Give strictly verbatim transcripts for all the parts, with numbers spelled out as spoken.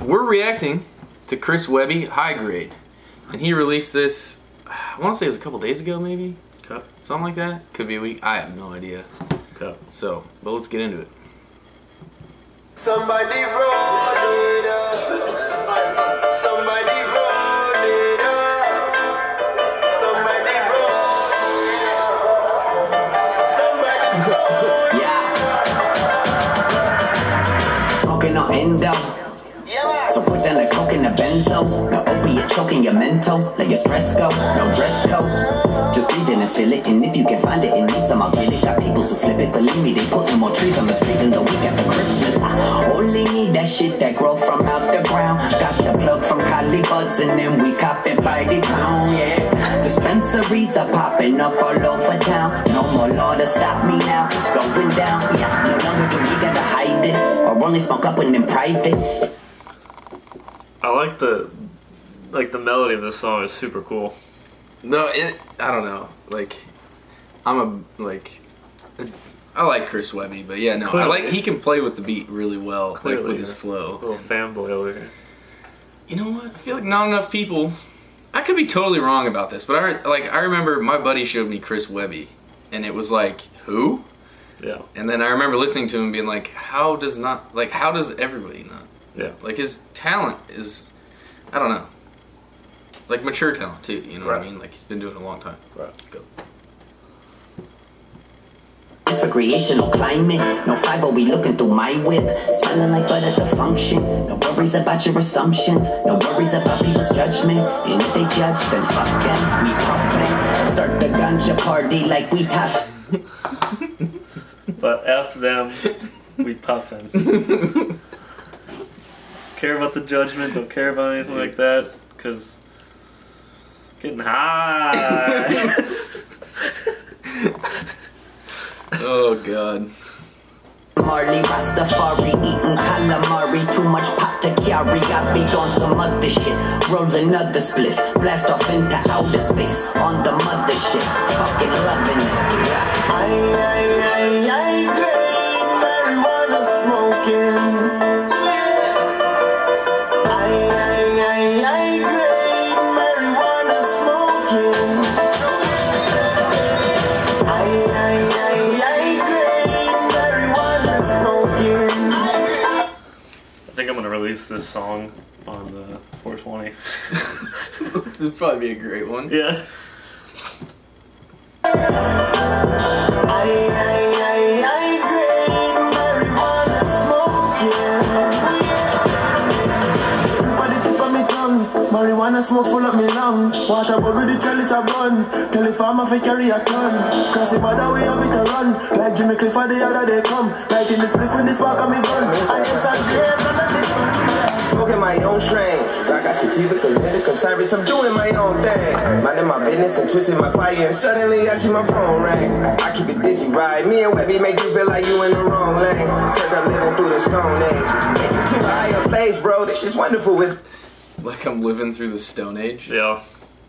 we're reacting to Chris Webby, High Grade. And he released this, I want to say it was a couple days ago maybe? Okay. Something like that? Could be a week. I have no idea. Okay. So, but let's get into it. Somebody roll it up. Somebody roll it up. Somebody roll it up. Somebody roll it up. Yeah. Smoking on endo. Yeah. So put down the coke in the benzo. No opiate choking your mental. Let your stress go. No dress code. Just breathe in and feel it. And if you can find it and need some, I'll get it. Got people who flip it. Believe me, they putting more trees on the street than the week after Christmas. I only need that shit that grow from out the ground. Got the plug from Cali Buds and then we cop it by the pound, yeah. Dispensaries are popping up all over town. No more law to stop me now. It's going down, yeah. No longer do we gotta hide it or only smoke up when in private. I like the, like the melody of this song is super cool. No, it, I don't know. Like, I'm a, like, I like Chris Webby, but yeah, no, Clearly. I like, he can play with the beat really well, Clearly, like with his yeah. flow. Little fanboy over here. You know what? I feel like not enough people, I could be totally wrong about this, but I, like, I remember my buddy showed me Chris Webby, and it was like, who? Yeah. And then I remember listening to him being like, how does not, like, how does everybody not? Yeah. Like, his talent is, I don't know. Like, mature talent, too, you know Right. what I mean? Like, he's been doing it a long time. Right. Go. It's recreational climate. No five oh, we looking through my whip. Smelling like butter to function. No worries about your assumptions. No worries about people's judgment. And if they judge, then fuck them. We puffin'. Start the ganja party like we tosh. But F them, we puffin'. Care about the judgment, don't care about anything like that, because getting high. Oh, God. Marley Rastafari eating calamari. Too much pop to carry. Got me on some other shit. Roll another split. Blast off into outer space on the mothership. Fucking loving it. Yeah. I, I, I, I, grade marijuana smoking. I, I, I, I, grade marijuana smoking. I, I, I, I, grade marijuana smoking. I think I'm gonna release this song on the four twenty. This would probably be a great one. Yeah. I, I, I, I, grade marijuana smoking. Spit for the tip of me tongue. Marijuana smoke full up me lungs. Water bubble the chalice a bun. Tell the farmer fi carry a ton. Cross the border we have it a run. Like Jimmy Clifford the other day come. Like in the split with the spark of me gun. I ain't some grades under the sun. Smoking my own strain. I got sativicas, indicas, cyrus. I'm doing my own thing. Minding my business and twisting my fire. And suddenly I see my phone ring. I keep it dizzy, right? Me and Webby make you feel like you in the wrong lane. Turned up living through the stone age. Take you to a higher place, bro. This shit's wonderful with. Like I'm living through the Stone Age. Yeah.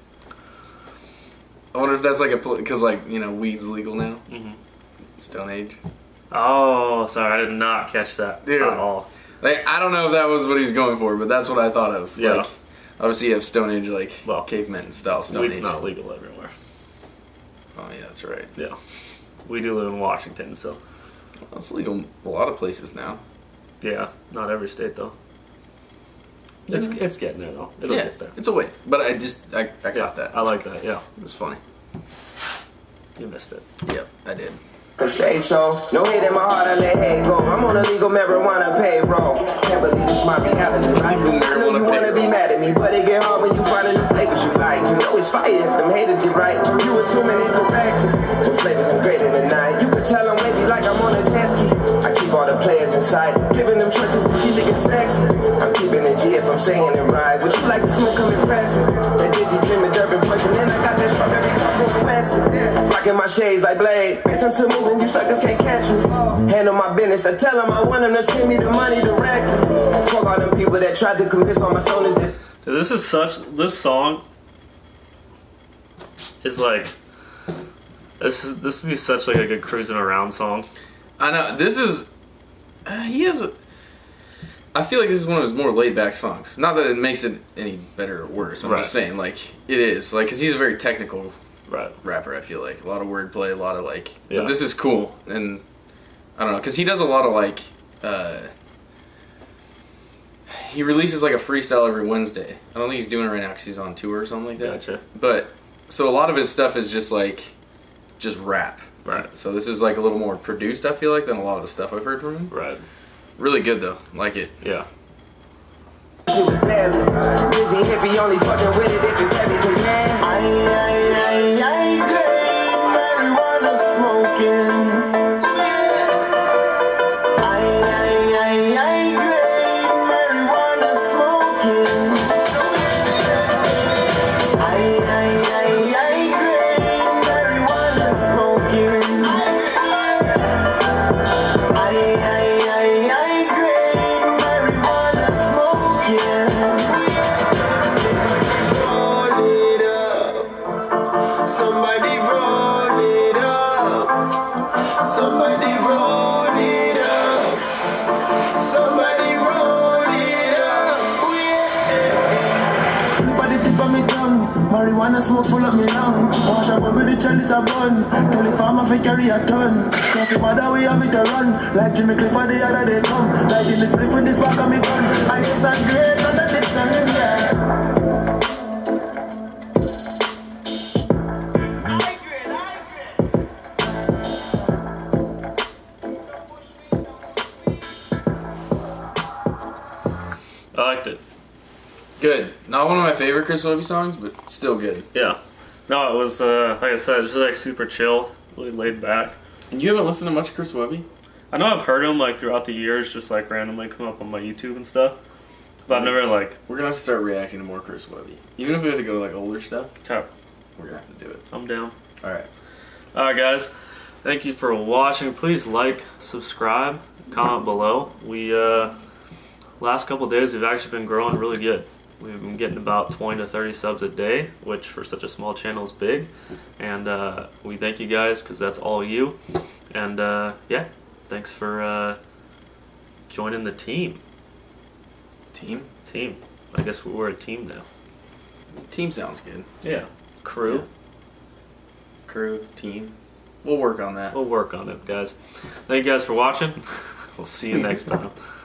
I wonder if that's like a, because like, you know, weed's legal now. Mm-hmm. Stone Age. Oh, sorry, I did not catch that Dude. at all. Like, I don't know if that was what he was going for, but that's what I thought of. Yeah. Like, obviously you have Stone Age, like, Well, caveman style Stone Weed's Age. not legal everywhere. Oh, yeah, that's right. Yeah. We do live in Washington, so. Well, it's legal a lot of places now. Yeah, not every state though. It's Yeah. it's getting there though. It'll yeah, get there. it's a way. But I just, I, I Yeah, got that. I like that, yeah. It was funny. You missed it. Yep, I did. Say so. No hate in my heart, I let hate go. I'm on a legal marijuana payroll. Can't believe this might be happening, right? I know you wanna be mad at me, but it get hard when you find the flavors you like. You know it's fire if them haters get right. You assuming it correct. The flavors I'm greater than nine. You could tell I'm wavy like I'm on a jet ski. I keep all the players inside, giving them choices and she think it's sexy. I'm keeping it G if I'm saying it right. Would you like to smoke? Come and press me. That dizzy dreaming Durban poison, then I got that strawberry cup going messy. Rocking my shades like Blade. Bitch, I'm still moving, you suckers can't catch me. Handle my business, I tell them I want them to send me the money directly. Fuck all them people that tried to convince all my stoners that. Dude, this is such. This song is like. This is this would be such like a good cruising around song. I know, this is, uh, he has a, I feel like this is one of his more laid back songs. Not that it makes it any better or worse. I'm Right. just saying, like, it is. Like, because he's a very technical Right. rapper, I feel like. A lot of wordplay, a lot of, like... Yeah. But this is cool. And, I don't know, because he does a lot of, like... Uh, he releases, like, a freestyle every Wednesday. I don't think he's doing it right now because he's on tour or something like that. Gotcha. But, so a lot of his stuff is just, like, just rap. Right. So this is, like, a little more produced, I feel like, than a lot of the stuff I've heard from him. Right. Really good, though. Like it. Yeah. She was deadly. Busy hippie, only fucking with it if it's heavy. Cause man, I, I, I, I grade marijuana smoking. I, I, I, I grade marijuana smoking. I, I, I, I grade marijuana smoking. I, I, I, I grade marijuana smoking. Roll it up. Somebody roll it up. Somebody roll it up. Somebody roll it up. Oh, yeah. Split by the tip of my tongue. Marijuana smoke full up my lungs. Water bubble the chalice a bun. Tell the farmer fi carry a ton. Cause the mother we have it a run. Like Jimmy Clifford the other day come. Like in the split with this back of me gun. I guess I'm great under the sun, yeah. I grade, I grade. Don't push me, don't push me. I liked it. Good. Not one of my favorite Chris Webby songs, but still good. Yeah. No, it was, uh, like I said, just like super chill, really laid back. And you haven't listened to much Chris Webby? I know I've heard him like throughout the years, just like randomly come up on my YouTube and stuff. But I've never like, We're gonna have to start reacting to more Chris Webby. Even if we have to go to like older stuff, okay, we're gonna have to do it. I'm down. Alright. Alright guys, thank you for watching. Please like, subscribe, comment below. We, uh, last couple days we've actually been growing really good. We've been getting about twenty to thirty subs a day, which for such a small channel is big. And uh, we thank you guys because that's all you. And uh, yeah, thanks for uh, joining the team. Team? Team. I guess we're a team now. Team sounds good. Yeah. Crew. Yeah. Crew, team. We'll work on that. We'll work on it, guys. Thank you guys for watching. We'll see you next time.